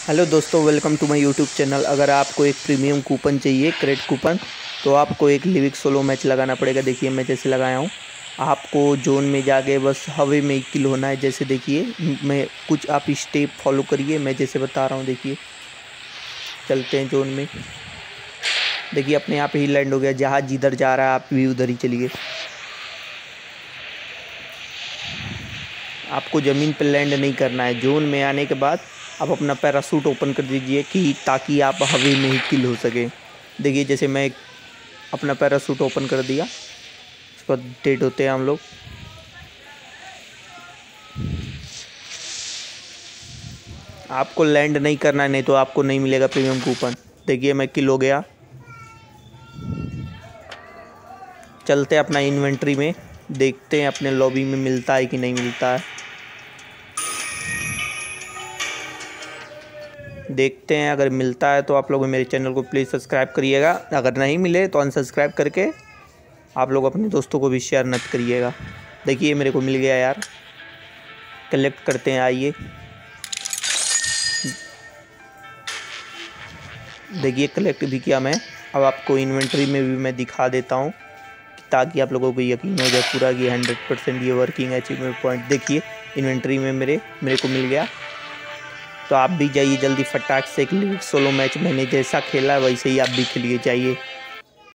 Hello दोस्तों, welcome to my YouTube channel. अगर आपको एक प्रीमियम कूपन चाहिए, क्रेडिट कूपन, तो आपको एक लिविक सोलो मैच लगाना पड़ेगा। देखिए मैं जैसे लगाया हूँ, आपको जोन में जाके बस हवे में किल होना है। जैसे देखिए मैं कुछ आप स्टेप फॉलो करिए, मैं जैसे बता रहा हूँ। देखिए चलते हैं जोन में, देखिए अपने आप ही लैंड हो गया। जहाज जिधर जा रहा है आप भी उधर ही चलिए। आपको ज़मीन पर लैंड नहीं करना है। जोन में आने के बाद आप अपना पैराशूट ओपन कर दीजिए कि ताकि आप हवा में ही किल हो सके। देखिए जैसे मैं अपना पैराशूट ओपन कर दिया, उसके बाद डेड होते हैं हम लोग। आपको लैंड नहीं करना है, नहीं तो आपको नहीं मिलेगा प्रीमियम कूपन। देखिए मैं किल हो गया। चलते हैं अपना इन्वेंट्री में, देखते हैं अपने लॉबी में मिलता है कि नहीं मिलता है। देखते हैं, अगर मिलता है तो आप लोग मेरे चैनल को प्लीज़ सब्सक्राइब करिएगा। अगर नहीं मिले तो अनसब्सक्राइब करके आप लोग अपने दोस्तों को भी शेयर मत करिएगा। देखिए मेरे को मिल गया यार। कलेक्ट करते हैं, आइए। देखिए कलेक्ट भी किया मैं। अब आपको इन्वेंट्री में भी मैं दिखा देता हूँ ताकि आप लोगों को यकीन हो जाए पूरा कि 100% ये वर्किंग अचीवमेंट पॉइंट। देखिए इन्वेंट्री में मेरे को मिल गया। तो आप भी जाइए जल्दी फटाक से एक लिविक सोलो मैच। मैंने जैसा खेला वैसे ही आप भी खेलिए, जाइए।